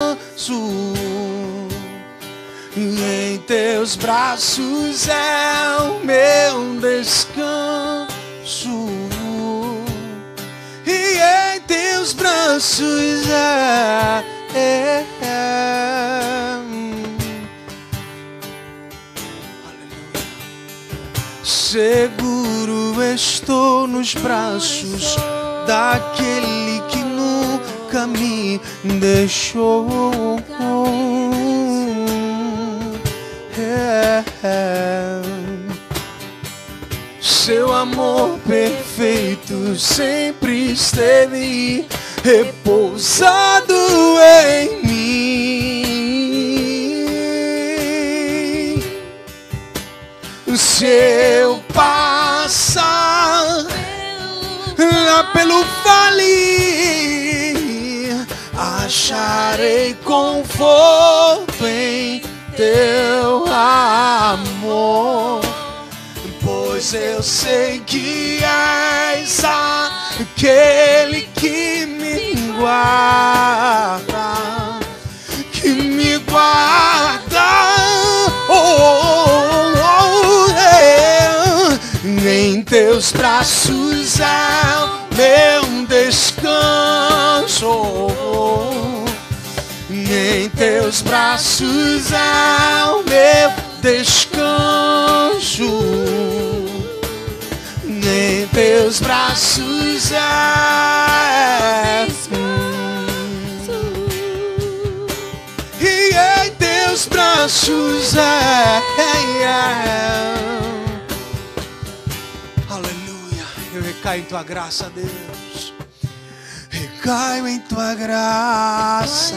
E em teus braços é o meu descanso. E em teus braços seguro estou nos braços daquele que nunca me deixou. Seu amor perfeito sempre esteve repousado em mim. Se eu passar lá pelo vale, acharei conforto em teu amor, pois eu sei que és aquele que me guarda, que me guarda. Em teus braços é o meu descanso. Em teus braços é o meu descanso. Em teus braços e em teus braços aleluia. Eu recaio em tua graça, Deus. Recaio em tua graça.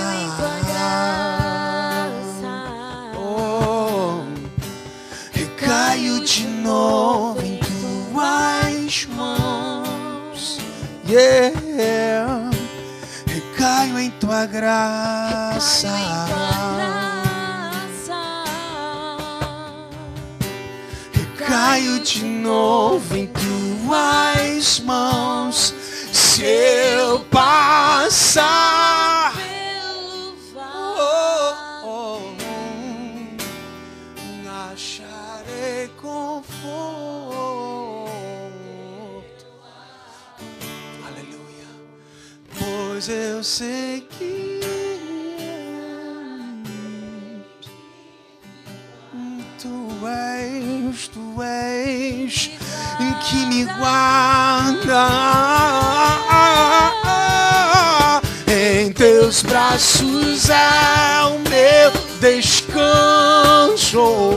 Oh, recaio de novo em tuas mãos. Yeah. Recaio em tua graça. Recaio de novo em tuas mãos. Se eu passar pelo vale, acharei conforto. Aleluia. Pois eu sei que tu és que me guarda. Em teus braços é o meu descanso.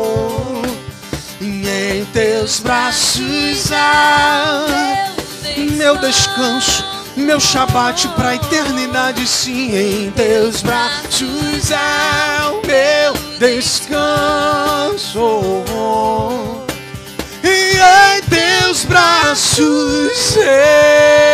Em teus braços é meu descanso, meu Shabat para a eternidade. Sim, em teus braços é o meu descanso. E em teus braços